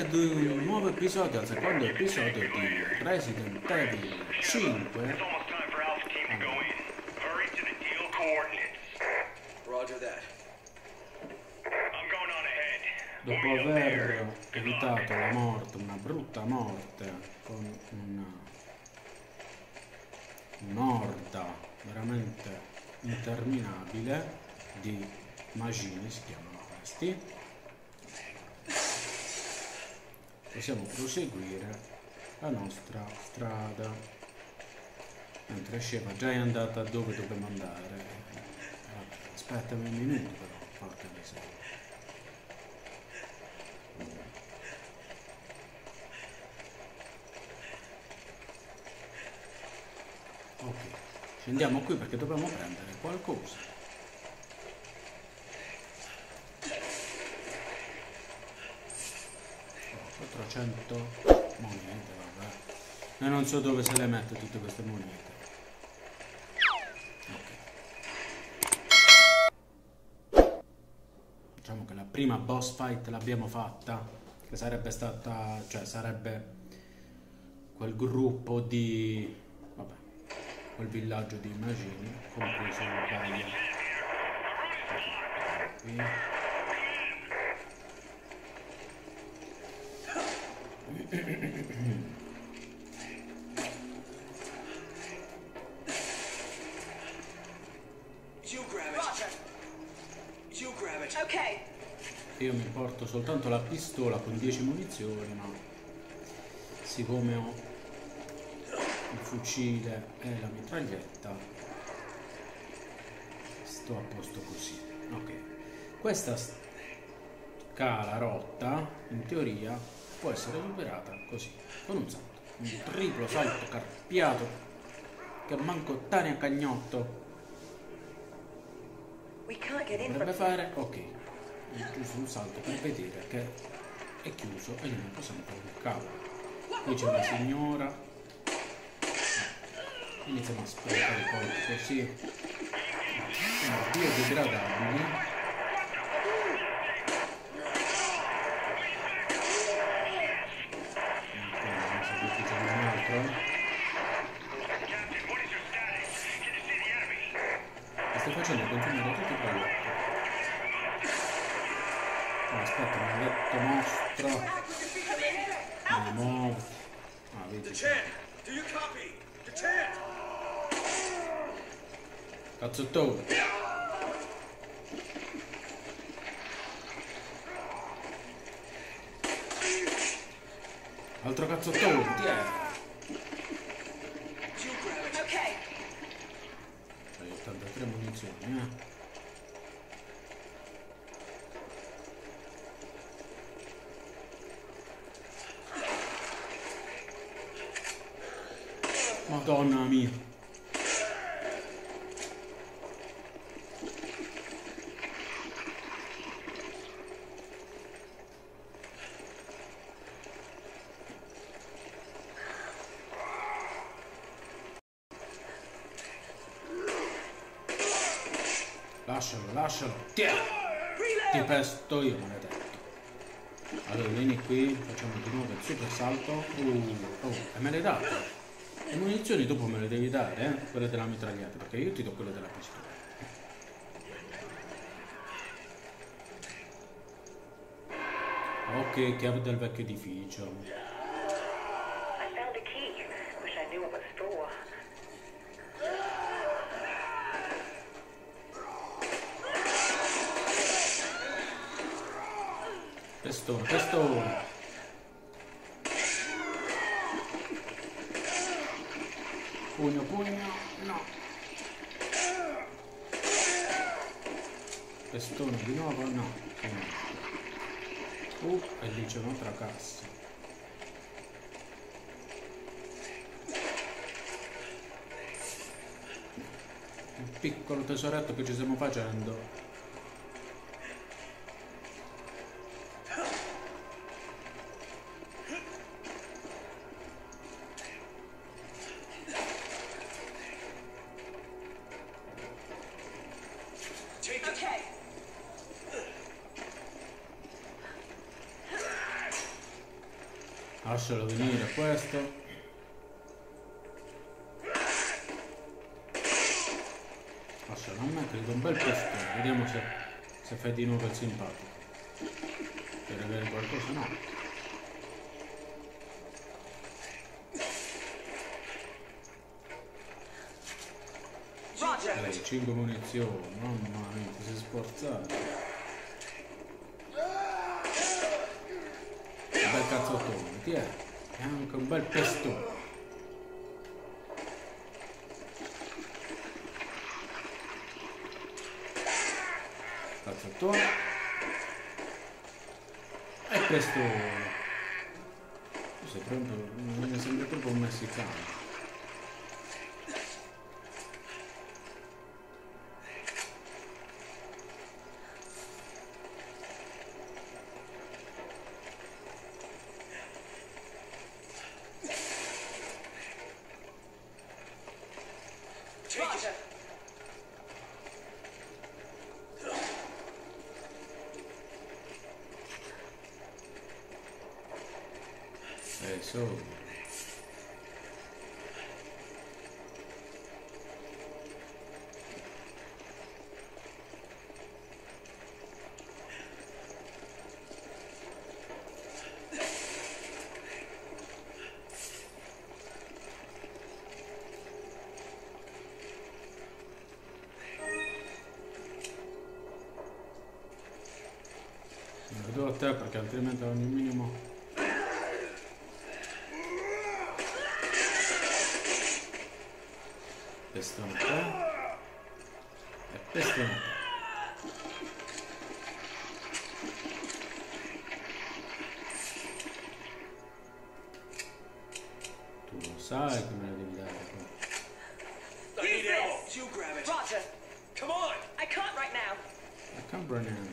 ad un nuovo episodio, al secondo episodio di Resident Evil 5. Dopo aver evitato la morte, una brutta morte, con un'orda veramente interminabile di magini, si chiamano questi, possiamo proseguire la nostra strada. Mentre Sheva già è andata dove dobbiamo andare. Aspettami un minuto però, porca miseria. Ok, scendiamo qui perché dobbiamo prendere qualcosa. 400 monete, vabbè. E non so dove se le mette tutte queste monete. Ok. Diciamo che la prima boss fight l'abbiamo fatta, che sarebbe stata, cioè sarebbe quel gruppo di, vabbè, quel villaggio di immagini, compreso il Gaia. Qui. Io mi porto soltanto la pistola con 10 munizioni, ma siccome ho il fucile e la mitraglietta sto a posto così. Ok, questa scala rotta in teoria può essere superata così, con un salto, un triplo salto carpiato che manco tane a cagnotto dovrebbe fare. Ok, giusto un salto per vedere che è chiuso e io non possiamo fare il cavolo. Qui c'è una signora, iniziamo a sprecare i colpi così, sono biodegradabili. Sto facendo continuare tutti i prodotti. Oh, aspetta, maledetto mostro. Mi muovo. Ah, vedi. Cazzottone. Altro cazzottone, ti è. C'hai 83 munizioni, Madonna mia. Lascialo, lascialo. Ti pesto io, maledetto. Allora vieni qui, facciamo di nuovo il super salto. Oh, e me l'hai dato. Le munizioni dopo me le devi dare, quelle della mitragliata, perché io ti do quelle della pistola. Ok, chiave del vecchio edificio. Pestone, pestone. Pugno, pugno, no. Pestone di nuovo, no. E lì c'è un'altra cassa. Un piccolo tesoretto che ci stiamo facendo. Lascialo venire questo. Lascialo a me che gli do un bel pestone. Vediamo se fai di nuovo il simpatico. Per avere qualcosa, no. Lei, 5 munizioni, mamma mia, ti sei sforzato. Un bel cazzottone, ti è? E anche un bel pestone. Cazzottone. E pestone. Sei proprio, mi sembra proprio un messicano. So. Lo do a te perché altrimenti ogni minimo. Pestone a te e pestone a te. Tu lo sai che me la devi dare qua. You grab it. Roger. Come on. I can't right now. I can't right now.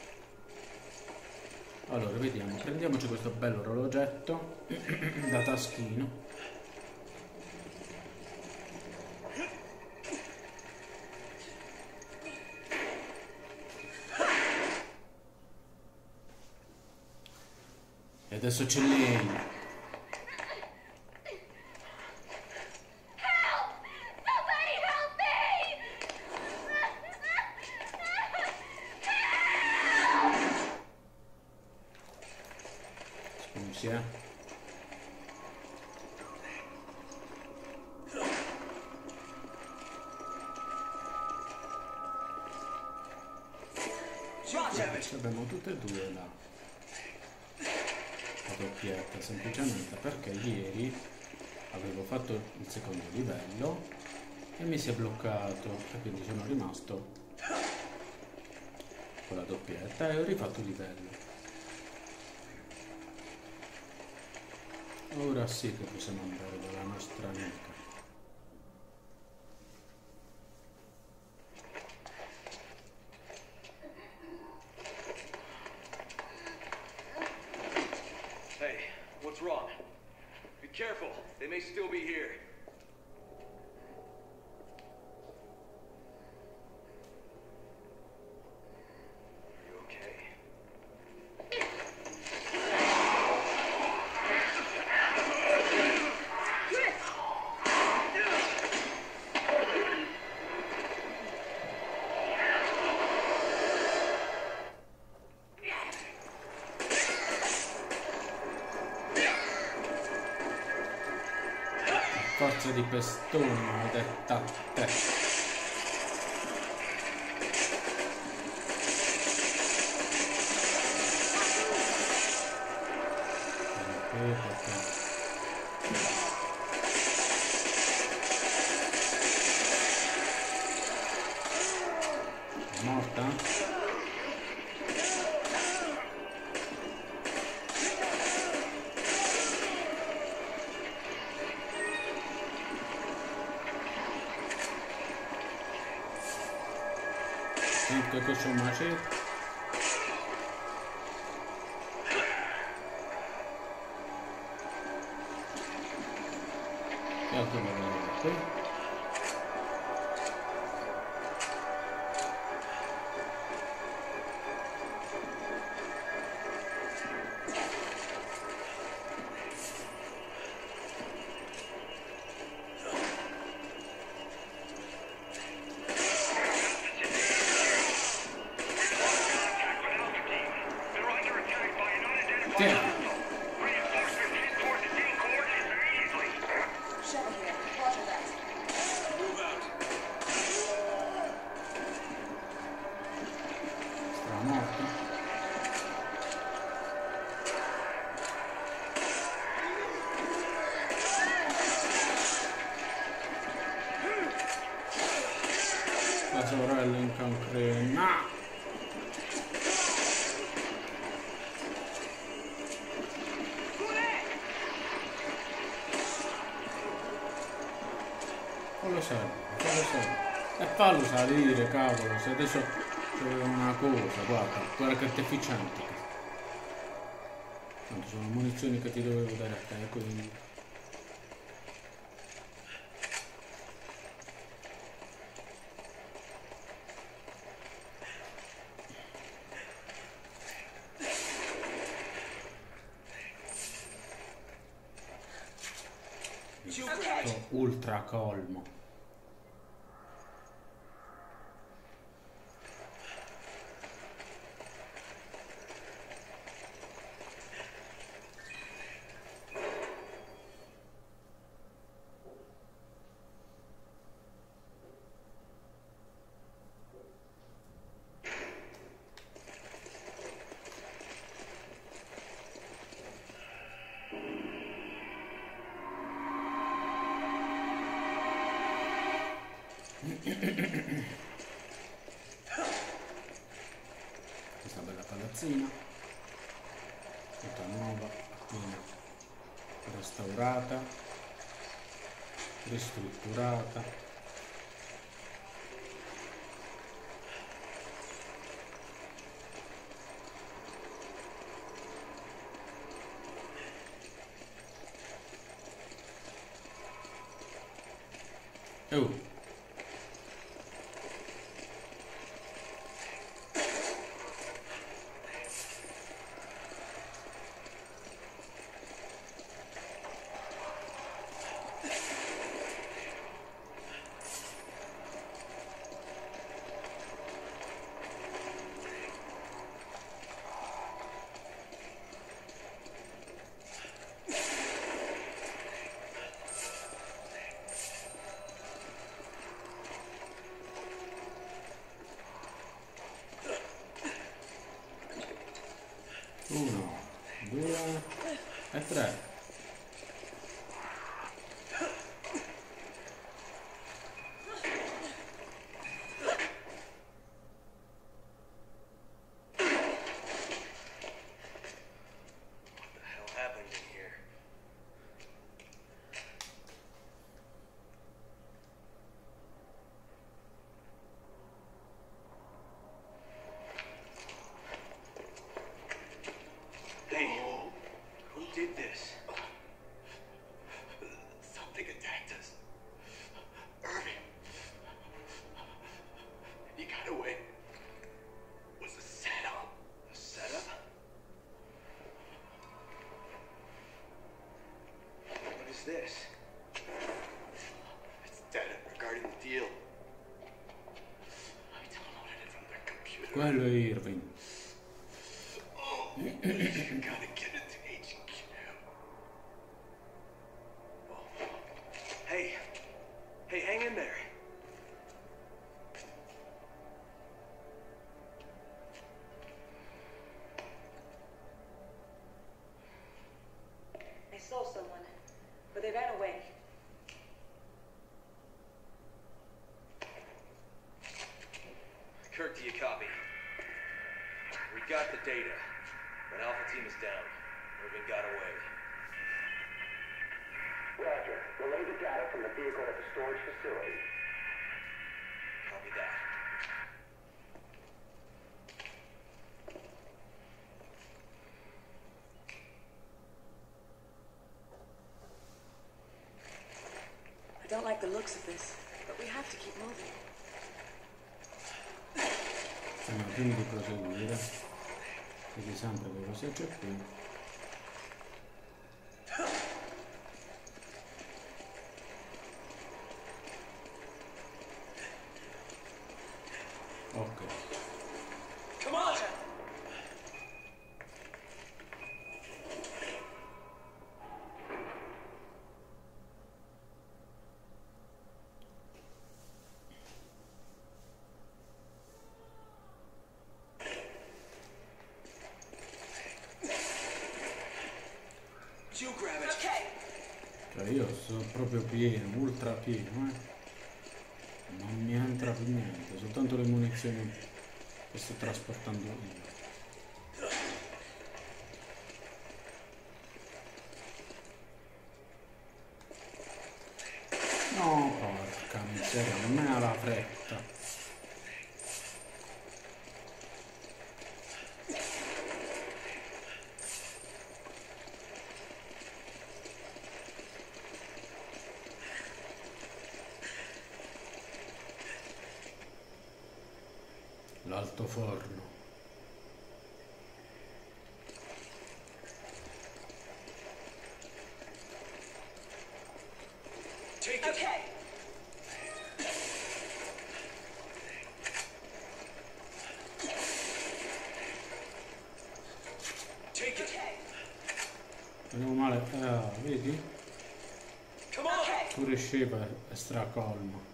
Allora, vediamo, prendiamoci questo bello orologetto da taschino. E adesso c'è lei. Abbiamo tutte e due la doppietta, semplicemente perché ieri avevo fatto il secondo livello e mi si è bloccato e quindi sono rimasto con la doppietta e ho rifatto il livello. Ora sì che possiamo andare dalla nostra amica. Careful, they may still be here. Are you okay? Forza di pestone, maledetta a te. È morta? Thank you so much. Che altro volevo qui? manca un crema. Fallo salire. E fallo salire, cavolo, se adesso c'è una cosa, guarda che efficiente. Tanto sono munizioni che ti dovevo dare a te, quindi. Ultra colmo. Questa bella palazzina tutta nuova, appena restaurata, ristrutturata. Uno, due e tre. This? It's data regarding the deal. I downloaded it from their computer. Quello è Irving. Oh, you gotta get it to HQ. Oh. Hey, hang in there. I saw someone. But they ran away. Kirk, do you copy? We got the data, but Alpha Team is down. Irving got away. Roger. Relay the data from the vehicle at the storage facility. Copy that. I don't like the looks of this, but we have to keep moving. Siamo prima di proseguire. Vedi sempre che cosa c'è qui. Ok. Come on! You grab it. Okay. Cioè io sono proprio pieno, ultra pieno, Non mi entra più niente, soltanto le munizioni che sto trasportando io. No, porca miseria, non me ne ha la fretta. L'altoforno. Take it. Okay. Take it. Meno male, vedi? Come on. Pure Sheva è stracolmo.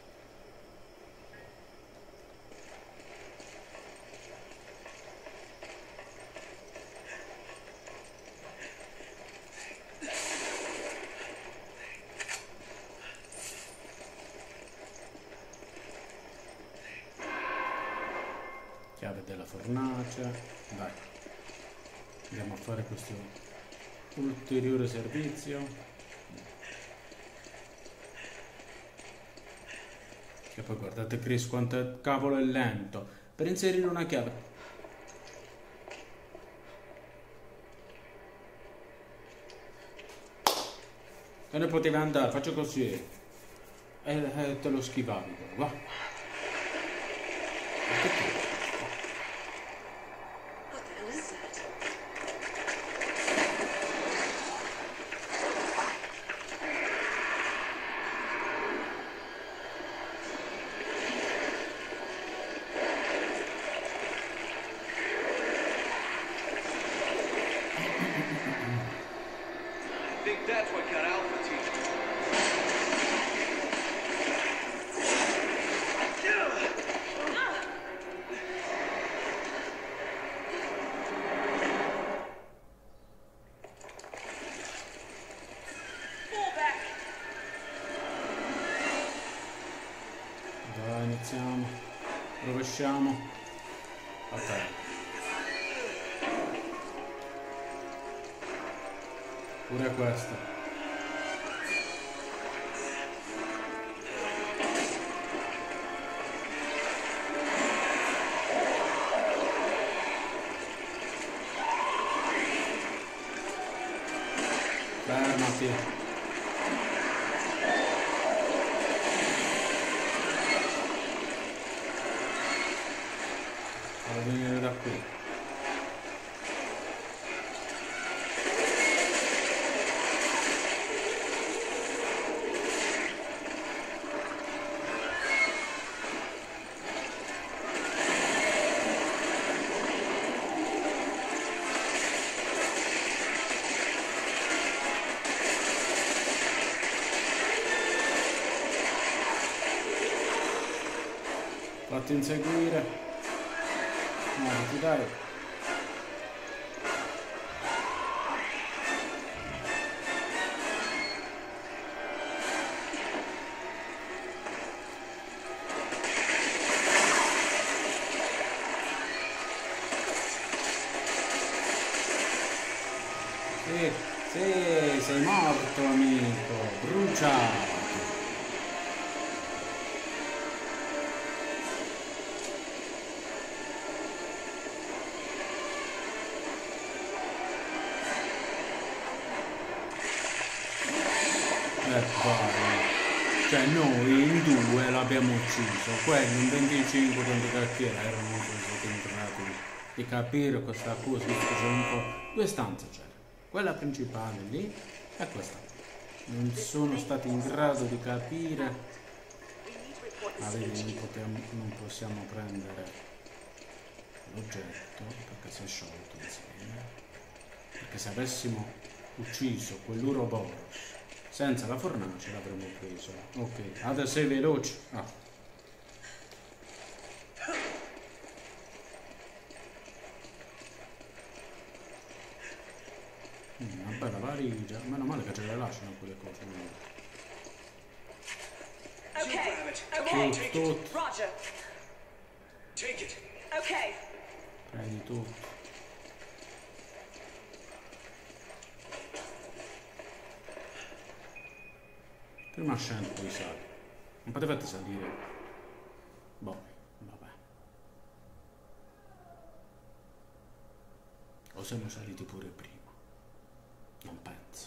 Chiave della fornace. Dai. Andiamo a fare questo ulteriore servizio. E poi guardate Chris quanto cavolo è lento per inserire una chiave. E ne potevi andare, faccio così. E te lo schivavi, va. What the hell is that? I think that's what got Alpha Team. Fall back. Dai, iniziamo. Rovesciamo. Ok. Pure questo. Fermati. Devo venire da qui. Fatti inseguire. Muoviti, dai. Sì, sì, sei morto, amico. Bruciato. Vai. Cioè noi in due l'abbiamo ucciso, quelli in 25 quando cacchiera erano stati in grado di capire questa cosa, c'era un po'. Due stanze c'era, quella principale lì e questa. Non sono stati in grado di capire. Ah, vedi, non possiamo prendere l'oggetto perché si è sciolto insieme. Perché se avessimo ucciso quell'Uroboros senza la fornace l'avremmo preso. Ok, adesso sei veloce. Ah. Una bella valigia. Meno male che ce le lasciano quelle cose. Okay. grab it. Come Okay. on, take it. Roger. Take it. Okay. Prendi tutto. Prima scendo, poi sali. Non potevate salire. Boh, vabbè. O siamo saliti pure prima. Non penso.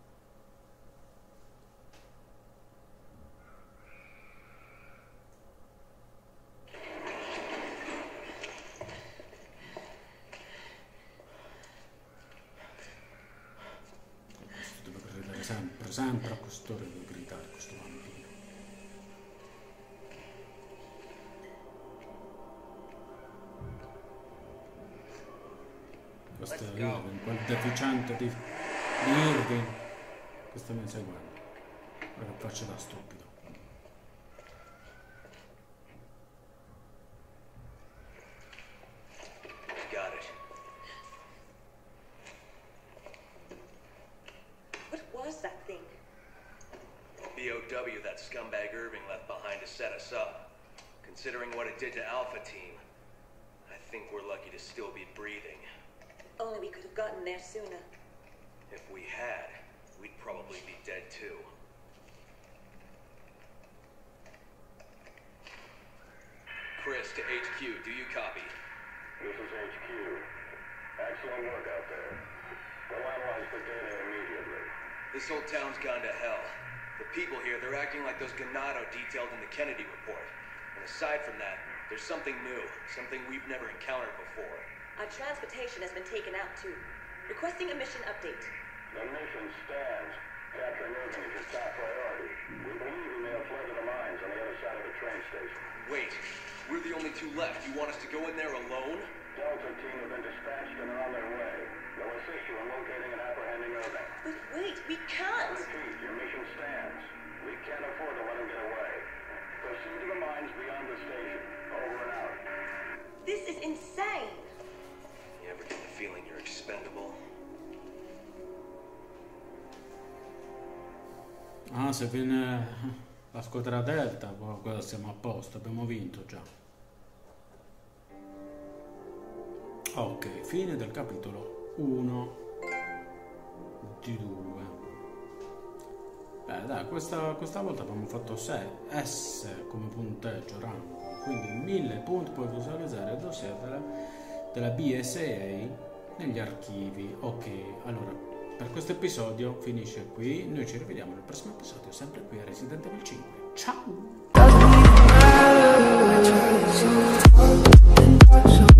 Questo deve gridare sempre a quest'ora deve gridare questo bambino. Questo è Irving, quel deficiente di Irving. Questo mi segue. Guarda che faccia da stupido. Got it. What was that thing? BOW that scumbag Irving left behind to set us up. Considering what it did to Alpha Team, I think we're lucky to still be breathing. Only we could have gotten there sooner. If we had, we'd probably be dead too. Chris to HQ, do you copy? This is HQ. Excellent work out there. We'll analyze the data immediately. This whole town's gone to hell. The people here, they're acting like those Ganado detailed in the Kennedy report. And aside from that, there's something new, something we've never encountered before. Our transportation has been taken out too. Requesting a mission update. The mission stands. Capturing Irving is your top priority. We believe he may have fled to the mines on the other side of the train station. Wait, we're the only two left. You want us to go in there alone? Delta team have been dispatched and are on their way. They'll assist you in locating and apprehending Irving. But wait, we I can't! repeat, your mission stands. We can't afford to let him get away. Proceed to the mines beyond the station. Over and out. This is insane! You ever get the feeling you're expendable? Ah, se viene la squadra Delta, poi siamo a posto, abbiamo vinto già. Ok, fine del capitolo 1 di 2. Beh dai, questa volta abbiamo fatto 6 S come punteggio rango, quindi 1000 punti puoi visualizzare il dossier della BSAA negli archivi. Ok, allora per questo episodio finisce qui, noi ci rivediamo nel prossimo episodio sempre qui a Resident Evil 5. Ciao!